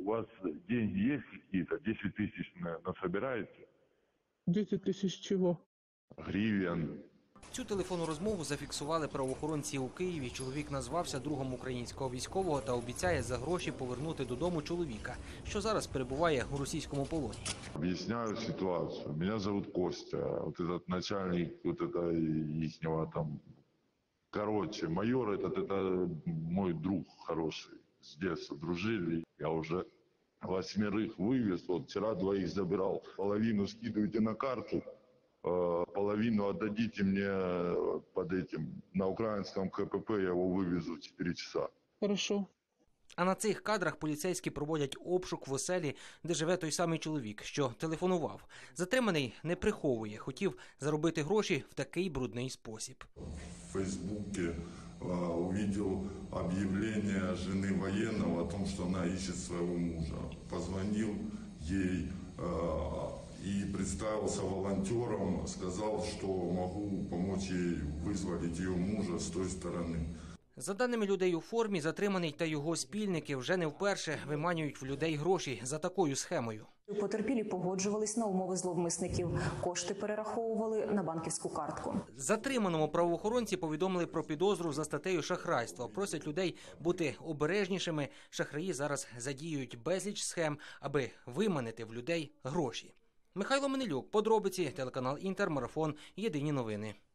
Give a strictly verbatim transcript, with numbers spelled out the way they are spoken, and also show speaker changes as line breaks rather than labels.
вас деньги есть какие-то? десять тысяч насобираете?
десять тисяч чого?
Гривен.
Цю телефонну розмову зафіксували правоохоронці у Києві. Чоловік назвався другом українського військового та обіцяє за гроші повернути додому чоловіка, що зараз перебуває у російському полоні.
Объясняю ситуацию. Меня зовут Костя. Вот этот начальник, вот это ихнего там... Короче, майор этот, это мой друг хороший. С детства дружили. Я уже восьмерых вывез. Вот вчера двоих забирал. Половину скидывайте на карту. Половину отдадите мне под этим. На украинском КПП я его вывезу в четыре часа.
Хорошо.
А на цих кадрах поліцейські проводять обшук в оселі, де живе той самий чоловік, що телефонував. Затриманий не приховує, хотів заробити гроші в такий брудний спосіб.
В Фейсбуке а, увидел объявление жены военного о том, что она ищет своего мужа. Позвонил ей а, и представился волонтером, сказал, что могу помочь ей вызволить ее мужа с той стороны.
За даними людей у формі, затриманий та його спільники вже не вперше виманюють в людей гроші за такою схемою.
Потерпілі погоджувались на умови зловмисників. Кошти перераховували на банківську картку.
Затриманому правоохоронці повідомили про підозру за статтею шахрайства. Просять людей бути обережнішими. Шахраї зараз задіюють безліч схем, аби виманити в людей гроші. Михайло Менелюк, подробиці, телеканал Інтер, марафон, єдині новини.